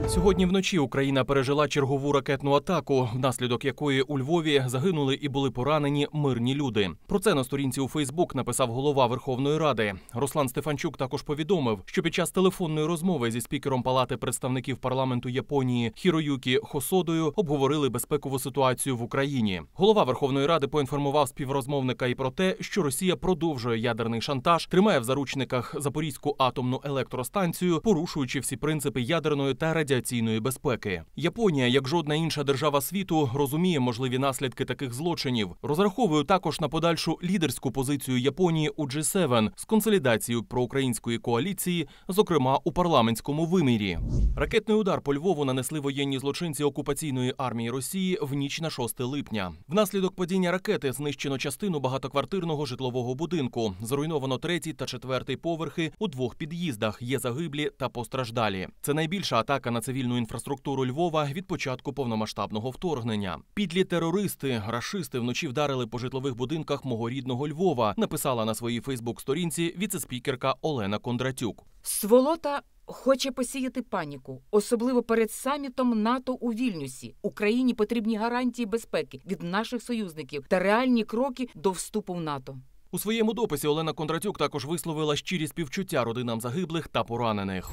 Сьогодні вночі Україна пережила чергову ракетну атаку, внаслідок якої у Львові загинули і були поранені мирні люди. Про це на сторінці у Фейсбук написав голова Верховної Ради. Руслан Стефанчук також повідомив, що під час телефонної розмови зі спікером Палати представників парламенту Японії Хіроюкі Хосодою обговорили безпекову ситуацію в Україні. Голова Верховної Ради поінформував співрозмовника і про те, що Росія продовжує ядерний шантаж, тримає в заручниках Запорізьку атомну електростанцію, порушуючи всі принципи ядерної та радіаційної безпеки. Японія, як жодна інша держава світу, розуміє можливі наслідки таких злочинів. Розраховує також на подальшу лідерську позицію Японії у G7 з консолідацією проукраїнської коаліції, зокрема у парламентському вимірі. Ракетний удар по Львову нанесли воєнні злочинці окупаційної армії Росії в ніч на 6 липня. Внаслідок падіння ракети знищено частину багатоквартирного житлового будинку. Зруйновано 3-й та 4-й поверхи у 2 під'їздах. Є загиблі та постраждалі. Це найбільша атака на цивільну інфраструктуру Львова від початку повномасштабного вторгнення. Підлі терористи, рашисти вночі вдарили по житлових будинках мого рідного Львова, написала на своїй фейсбук-сторінці віце-спікерка Олена Кондратюк. Сволота хоче посіяти паніку, особливо перед самітом НАТО у Вільнюсі. Україні потрібні гарантії безпеки від наших союзників та реальні кроки до вступу в НАТО. У своєму дописі Олена Кондратюк також висловила щирі співчуття родинам загиблих та поранених.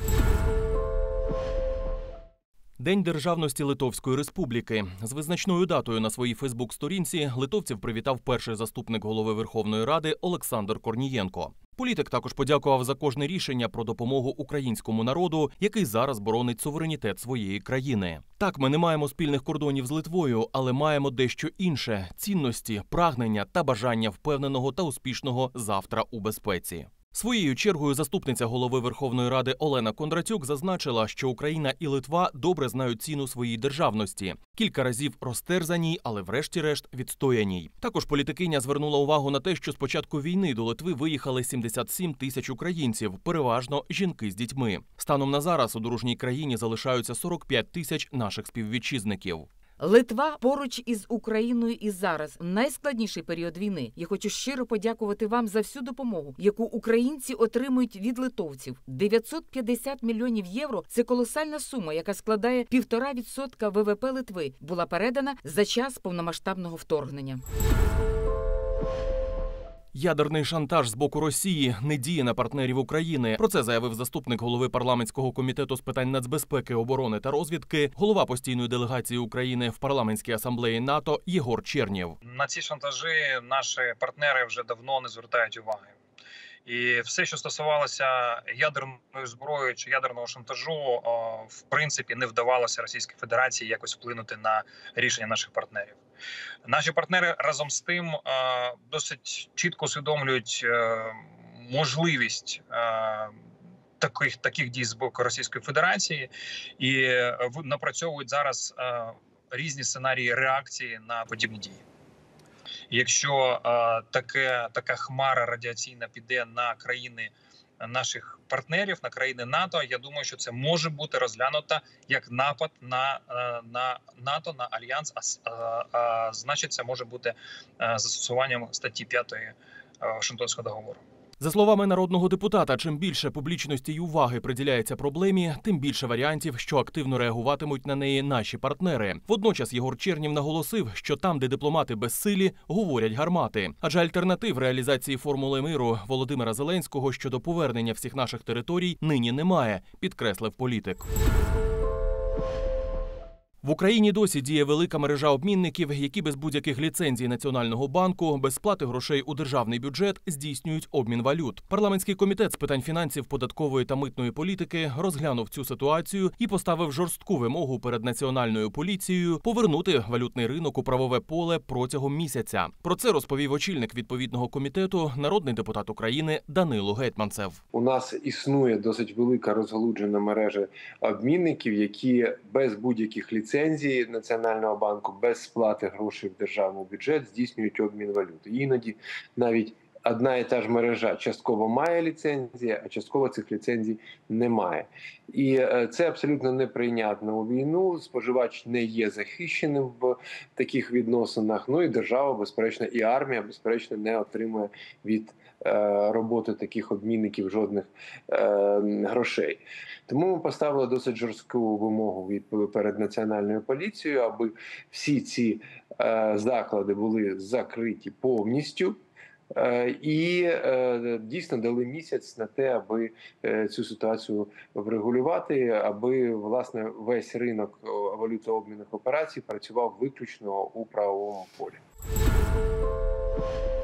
День державності Литовської Республіки. З визначною датою на своїй фейсбук-сторінці литовців привітав перший заступник голови Верховної Ради Олександр Корнієнко. Політик також подякував за кожне рішення про допомогу українському народу, який зараз боронить суверенітет своєї країни. Так, ми не маємо спільних кордонів з Литвою, але маємо дещо інше – цінності, прагнення та бажання впевненого та успішного завтра у безпеці. Своєю чергою заступниця голови Верховної Ради Олена Кондратюк зазначила, що Україна і Литва добре знають ціну своїй державності. Кілька разів розтерзаній, але врешті-решт відстояній. Також політикиня звернула увагу на те, що з початку війни до Литви виїхали 77 тисяч українців, переважно жінки з дітьми. Станом на зараз у дружній країні залишаються 45 тисяч наших співвітчизників. Литва поруч із Україною і зараз, в найскладніший період війни. Я хочу щиро подякувати вам за всю допомогу, яку українці отримують від литовців. 950 мільйонів євро – це колосальна сума, яка складає 1,5% ВВП Литви, була передана за час повномасштабного вторгнення. Ядерний шантаж з боку Росії не діє на партнерів України. Про це заявив заступник голови парламентського комітету з питань нацбезпеки, оборони та розвідки, голова постійної делегації України в парламентській асамблеї НАТО Єгор Чернєв. На ці шантажі наші партнери вже давно не звертають уваги. І все, що стосувалося ядерної зброї чи ядерного шантажу, в принципі, не вдавалося Російській Федерації якось вплинути на рішення наших партнерів. Наші партнери разом з тим досить чітко усвідомлюють можливість таких дій з боку Російської Федерації і напрацьовують зараз різні сценарії реакції на подібні дії. Якщо така хмара радіаційна піде на країни наших партнерів, на країни НАТО, я думаю, що це може бути розглянуто як напад на НАТО, на Альянс, значить це може бути застосуванням статті 5 Вашингтонського договору. За словами народного депутата, чим більше публічності й уваги приділяється проблемі, тим більше варіантів, що активно реагуватимуть на неї наші партнери. Водночас Єгор Чернєв наголосив, що там, де дипломати безсилі, говорять гармати. Адже альтернатив реалізації формули миру Володимира Зеленського щодо повернення всіх наших територій нині немає, підкреслив політик. В Україні досі діє велика мережа обмінників, які без будь-яких ліцензій Національного банку, без сплати грошей у державний бюджет здійснюють обмін валют. Парламентський комітет з питань фінансів, податкової та митної політики розглянув цю ситуацію і поставив жорстку вимогу перед Національною поліцією повернути валютний ринок у правове поле протягом місяця. Про це розповів очільник відповідного комітету, народний депутат України Данило Гетманцев. У нас існує досить велика розгалуджена мережа обмінників, які без будь-яких ліцензій Національного банку, без сплати грошей в державний бюджет здійснюють обмін валюти. Іноді навіть одна і та ж мережа частково має ліцензії, а частково цих ліцензій немає. І це абсолютно неприйнятно у війну. Споживач не є захищеним в таких відносинах. Ну і держава, безперечно, і армія, безперечно, не отримує від роботи таких обмінників жодних грошей. Тому ми поставили досить жорстку вимогу перед Національною поліцією, аби всі ці заклади були закриті повністю. І дійсно дали місяць на те, аби цю ситуацію врегулювати, аби, власне, весь ринок валютообмінних операцій працював виключно у правовому полі.